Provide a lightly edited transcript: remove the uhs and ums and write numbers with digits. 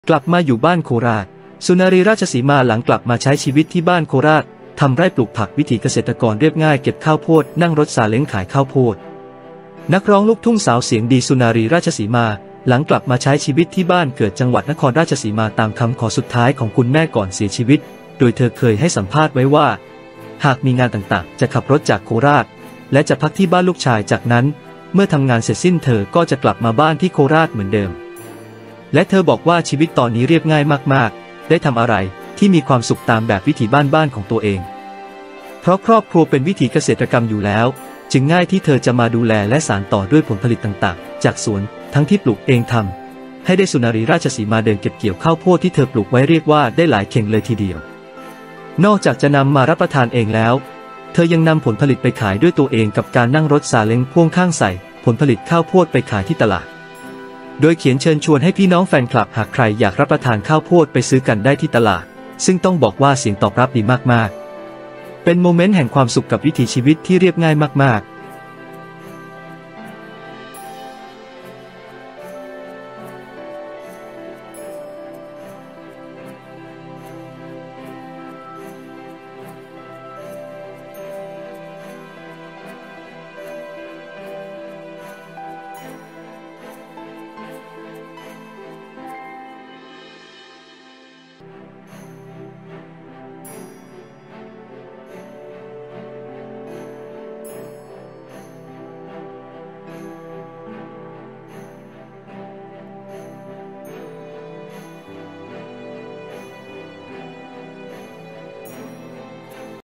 กลับมาอยู่บ้านโคราชสุนารีราชสีมาหลังกลับมาใช้ชีวิตที่บ้านโคราชทำไร่ปลูกผักวิถีเกษตรกรเรียบง่ายเก็บข้าวโพดนั่งรถซาเล้งขายข้าวโพดนักร้องลูกทุ่งสาวเสียงดีสุนารีราชสีมาหลังกลับมาใช้ชีวิตที่บ้านเกิดจังหวัดนครราชสีมาตามคำขอสุดท้ายของคุณแม่ก่อนเสียชีวิตโดยเธอเคยให้สัมภาษณ์ไว้ว่าหากมีงานต่างๆจะขับรถจากโคราชและจะพักที่บ้านลูกชายจากนั้นเมื่อทำงานเสร็จสิ้นเธอก็จะกลับมาบ้านที่โคราชเหมือนเดิมและเธอบอกว่าชีวิตตอนนี้เรียบง่ายมากๆได้ทำอะไรที่มีความสุขตามแบบวิถีบ้านของตัวเองเพราะครอบครัวเป็นวิถีเกษตรกรรมอยู่แล้วจึงง่ายที่เธอจะมาดูแลและสานต่อด้วยผลผลิตต่างๆจากสวนทั้งที่ปลูกเองทำให้ได้สุนารีราชสีมาเดินเก็บเกี่ยวข้าวโพดที่เธอปลูกไว้เรียกว่าได้หลายเข่งเลยทีเดียวนอกจากจะนำมารับประทานเองแล้วเธอยังนำผลผลิตไปขายด้วยตัวเองกับการนั่งรถซาเล้งพ่วงข้างใส่ผลผลิตข้าวโพดไปขายที่ตลาดโดยเขียนเชิญชวนให้พี่น้องแฟนคลับหากใครอยากรับประทานข้าวโพดไปซื้อกันได้ที่ตลาดซึ่งต้องบอกว่าเสียงตอบรับดีมากๆเป็นโมเมนต์แห่งความสุขกับวิถีชีวิตที่เรียบง่ายมากๆ